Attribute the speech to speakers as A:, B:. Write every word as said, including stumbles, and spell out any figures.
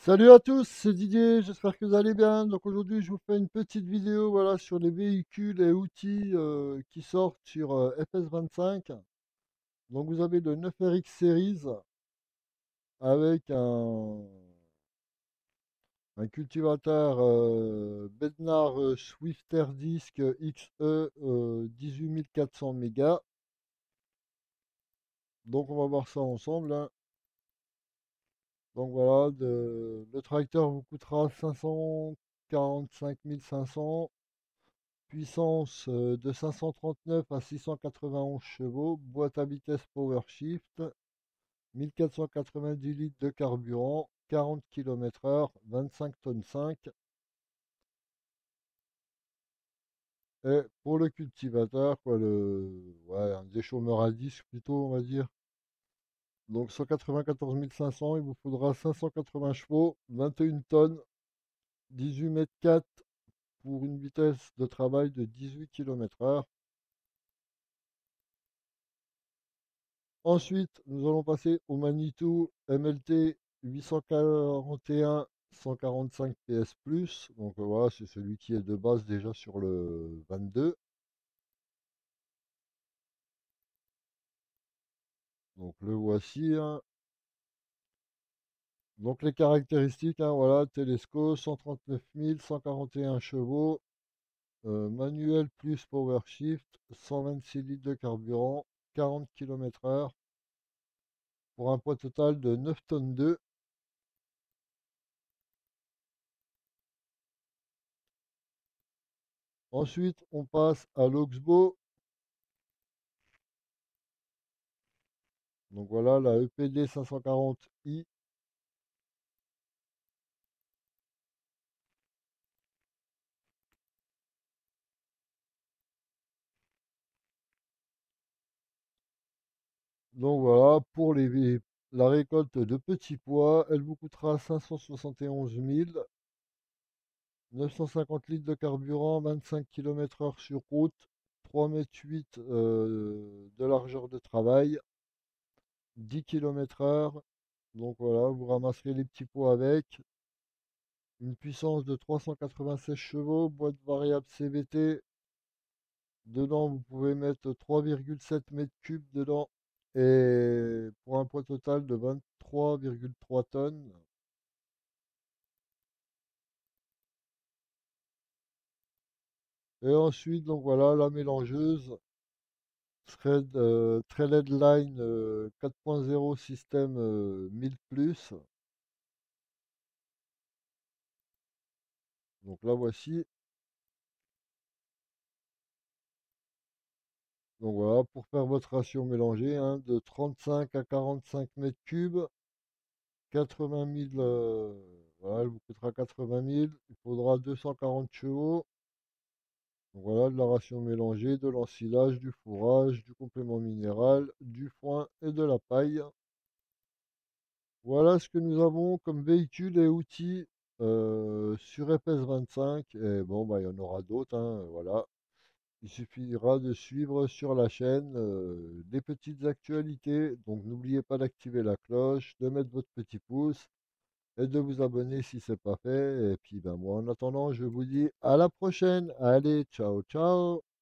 A: Salut à tous, c'est Didier, j'espère que vous allez bien. Donc aujourd'hui, je vous fais une petite vidéo voilà, sur les véhicules et outils euh, qui sortent sur euh, F S vingt-cinq. Donc vous avez le neuf R X Series avec un, un cultivateur euh, Bednar euh, Swifter Disc X E euh, dix-huit mille quatre cents mégas. Donc on va voir ça ensemble, hein. Donc voilà, de- le tracteur vous coûtera cinq cent quarante-cinq mille cinq cents. Puissance euh, de cinq cent trente-neuf à six cent quatre-vingt-onze chevaux, boîte à vitesse PowerShift, mille quatre cent quatre-vingt-dix litres de carburant, quarante kilomètres heure, vingt-cinq tonnes cinq. Et pour le cultivateur, quoi, le, ouais, un déchômeur à disque plutôt, on va dire. Donc cent quatre-vingt-quatorze mille cinq cents, il vous faudra cinq cent quatre-vingts chevaux, vingt et une tonnes, dix-huit mètres quatre pour une vitesse de travail de dix-huit kilomètres heure. Ensuite, nous allons passer au Manitou M L T huit cent quarante et un cent quarante-cinq P S plus. Donc euh, voilà, c'est celui qui est de base déjà sur le vingt-deux. Donc le voici, hein. Donc les caractéristiques, hein, voilà, Telesco, cent trente-neuf mille cent quarante et un chevaux, euh, manuel plus power shift, cent vingt-six litres de carburant, quarante kilomètres heure, pour un poids total de neuf tonnes deux. Ensuite, on passe à l'Oxbow. Donc voilà, la E P D cinq cent quarante i. Donc voilà, pour les, vé- la récolte de petits pois, elle vous coûtera cinq cent soixante et onze mille, neuf cent cinquante litres de carburant, vingt-cinq kilomètres heure sur route, trois mètres huit euh, de largeur de travail, dix kilomètres heure. Donc voilà, vous ramasserez les petits pois avec. Une puissance de trois cent quatre-vingt-seize chevaux, boîte variable C V T. Dedans, vous pouvez mettre trois virgule sept mètres cubes dedans. Et pour un poids total de vingt-trois virgule trois tonnes. Et ensuite, donc voilà, la mélangeuse Thread, euh, Threaded Line euh, quatre point zéro système euh, mille plus. Donc la voici. Donc voilà, pour faire votre ration mélangée, hein, de trente-cinq à quarante-cinq mètres cubes, quatre-vingt mille, euh, voilà, elle vous coûtera quatre-vingt mille. Il faudra deux cent quarante chevaux. Donc voilà, de la ration mélangée, de l'ensilage, du fourrage, du complément minéral, du foin et de la paille. Voilà ce que nous avons comme véhicules et outils euh, sur F S vingt-cinq. Et bon, bah, il y en aura d'autres, hein, voilà. Il suffira de suivre sur la chaîne euh, des petites actualités. Donc n'oubliez pas d'activer la cloche, de mettre votre petit pouce et de vous abonner si ce n'est pas fait. Et puis ben, moi en attendant, je vous dis à la prochaine. Allez, ciao, ciao.